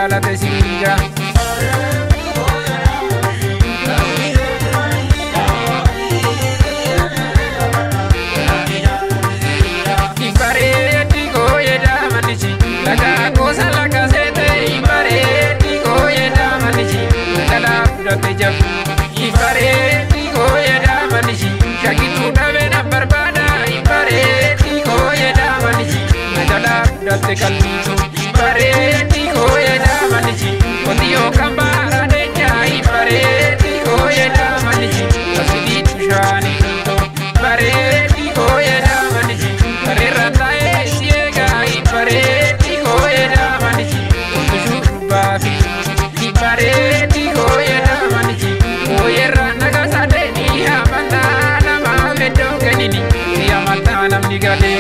jaalate sirriidha. Imbareetti gooyedha manichi laga gosa laga seete. Imbareetti gooyedha manichi dhala fudhate jabu. Imbareetti gooyedha manichi shakitu dhabe na barbaada. Imbareetti gooyedha manichi dhala fudhate kalbiitu. Imbareetti gooyedha manichi qotiyyoo kan baara deecha. Imbareetti gooyedha manichi asii bishaanii tuutoo. Imbareetti gooyedha manichi bareerra taa'ee si eega. Imbareetti gooyedha manichi qotushuu dubbaa fi. Imbareetti gooyedha manichi gooyerra nagasaa deemii amantaa namaaf iddoo kennini si amantaa namni galee.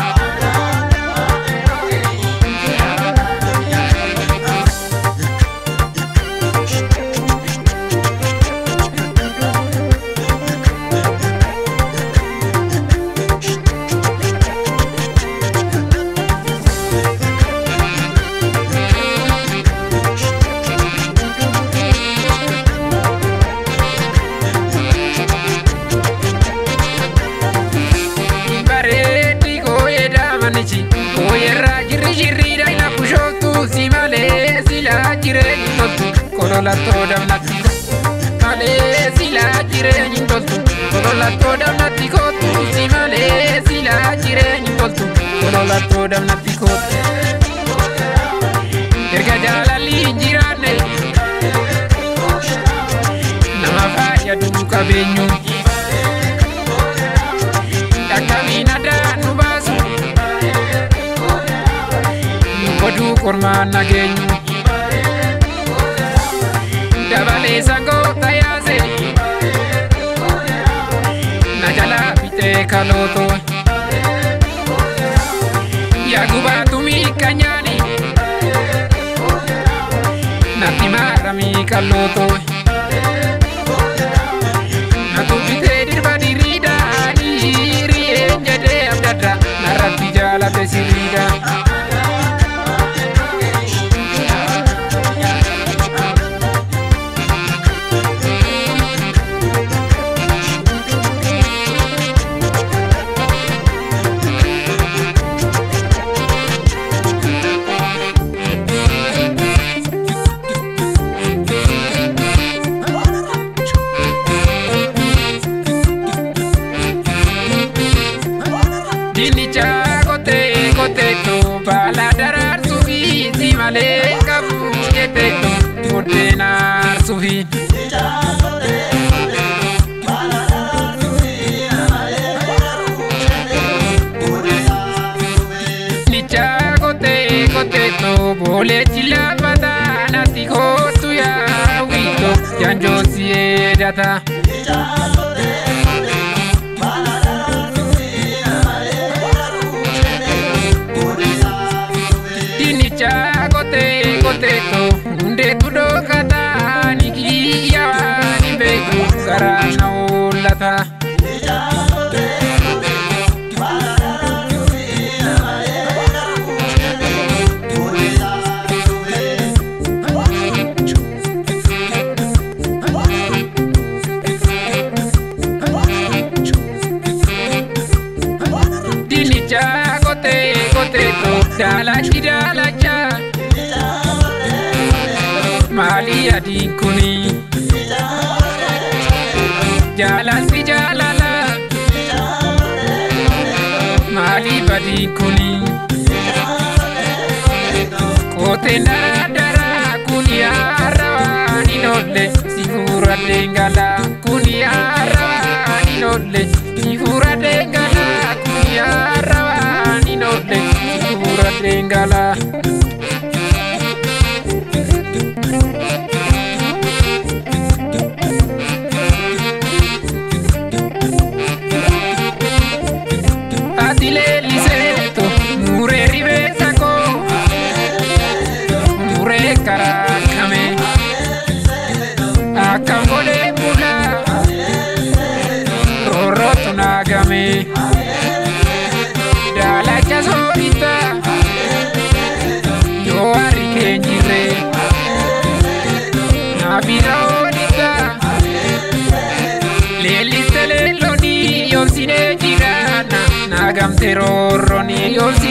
Gooyerra jirri jirriidha ina bushooftu si malee sila jireenyi toltu kololattoo damnatti malee sila jireenyi toltu kololattoo damnatti kootu si malee sila jireenyi toltu kololattoo damnatti kootu. Erga jaalalli hin jiraanne nama fayyadu qabeenyu akkamiin addaan nu baasu. Oduu kormaan nageenyu dabalee sangoota yaase na jalaa bitee kalooto yaa gubaatu miikanyaani natti maaramii kalooto natu bitee dirba diriidhaanii hiriyeen jedhee abdadda narratti jaalate sirriidha. Dinicha kote kote to bala darar sufi si male kabu jete to ordenar sufi. Dinicha kote kote to bole chila pata nati kotu ya wito janjo siye data. Kote kote to unde tudo kata nikiya ni beku sarana ulata. Dinicha kote kote to dalacha mali adin kuni jalan si jalala mali badin kuni kote dara kuni arawani nolle sifura dengala kuni arawani nolle sifura dengala kuni arawani nolle sifura dengala. Atile liseto mure rivesa ko mure karakame akambole bula roro tunagame. roorroon yoos